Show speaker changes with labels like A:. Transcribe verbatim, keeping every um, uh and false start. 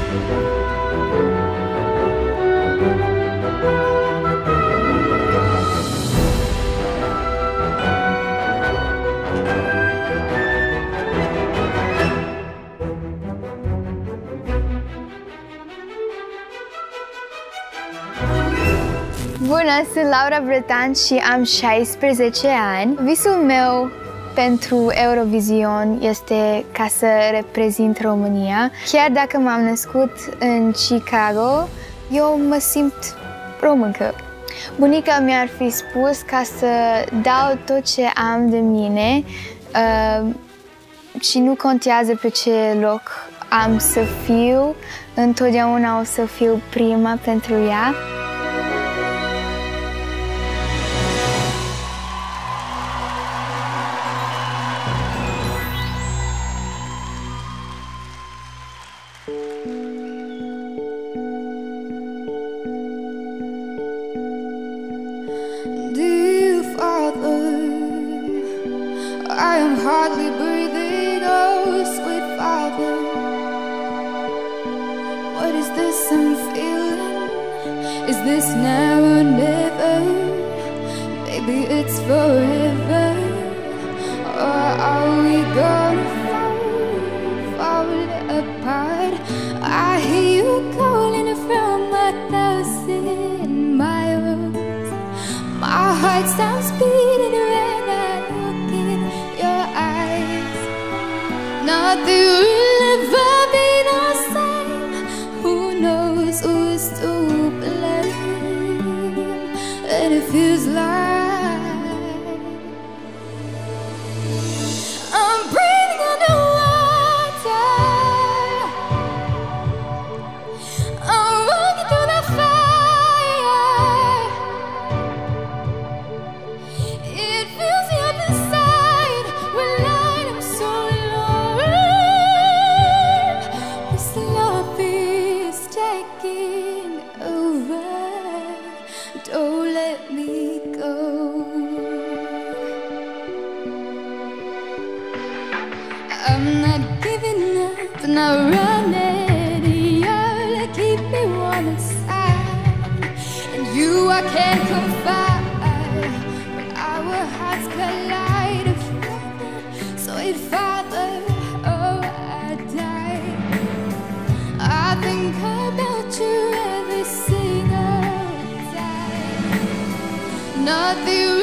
A: Bună, sunt Laura Bretan și am șaisprezece ani. Visul meu pentru Eurovision este ca să reprezint România. Chiar dacă m-am născut în Chicago, eu mă simt româncă. Bunica mi-ar fi spus ca să dau tot ce am de mine uh, și nu contează pe ce loc am să fiu, întotdeauna o să fiu prima pentru ea.
B: Dear Father, I am hardly breathing, oh sweet Father. What is this I'm feeling? Is this now or never? Maybe it's forever. Or are we gonna fall, fall apart? I hear you calling from a thousand miles. My heart stops beating when I look in your eyes. Nothing will ever be the same. Who knows who's to blame? And it feels like I'm breathing underwater. I'm walking through the fire. It fills me up inside when I'm so alone. This love is taking over. Don't let me go. I'm not giving up, not running. You'll keep me warm inside, and you I can't confide. When our hearts collide, sweet Father, oh I die. I think about you every single time. Nothing